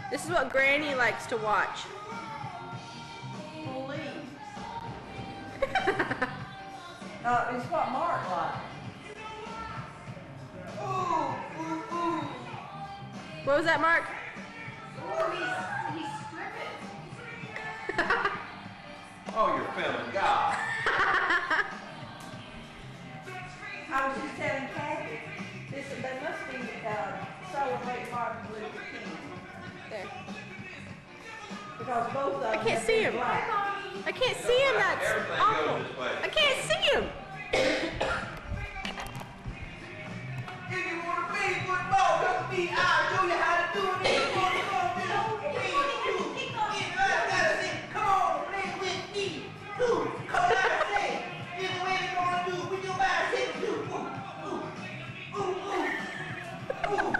This is what Granny likes to watch. Please. No, it's what Mark likes. Ooh, ooh, ooh. What was that, Mark? Ooh, he's stripping. Oh, you're filming God. I was just telling Kathy, they must be celebrating Martin Luther King. There. Because both of them. I can't see him. I can't see him. That's Everything awful. goes this way. I can't see him. If you want to play football, come to me. I'll show you how to do it. If you want to go to the come on, play with me. Come on, I say. Here's the way we're going to do it. With your bicycle, too. Ooh, ooh, ooh, ooh.